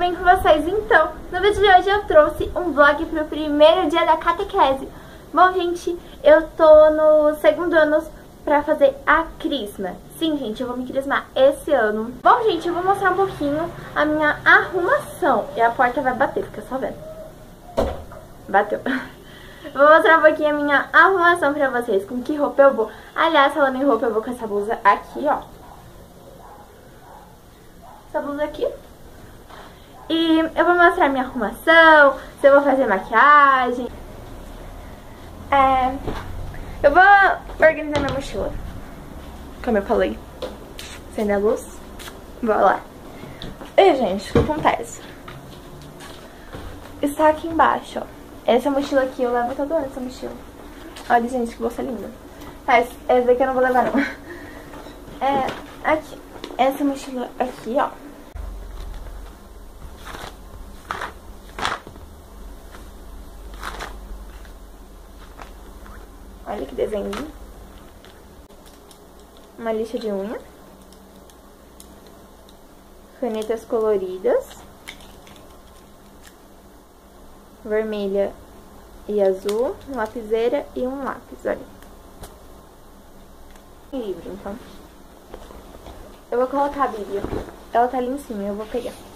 bem com vocês? Então, no vídeo de hoje eu trouxe um vlog pro primeiro dia da catequese. Bom, gente, eu tô no segundo ano pra fazer a crisma. Sim, gente, eu vou me crismar esse ano. Bom, gente, eu vou mostrar um pouquinho a minha arrumação. E a porta vai bater, fica só vendo. Bateu. Vou mostrar um pouquinho a minha arrumação pra vocês, com que roupa eu vou. Aliás, falando em roupa, eu vou com essa blusa aqui, ó. Essa blusa aqui. E eu vou mostrar minha arrumação, se eu vou fazer maquiagem. Eu vou organizar minha mochila, como eu falei. Acender a luz. Vou lá. E, gente, o que acontece? Está aqui embaixo, ó. Essa mochila aqui, eu levo todo ano essa mochila. Olha, gente, que bolsa linda. Mas essa daqui eu não vou levar, não. Aqui. Essa mochila aqui, ó. Olha que desenho. Uma lixa de unha. Canetas coloridas. Vermelha e azul. Uma lapiseira e um lápis, olha. Livro, então. Eu vou colocar a Bíblia. Ela tá ali em cima, eu vou pegar.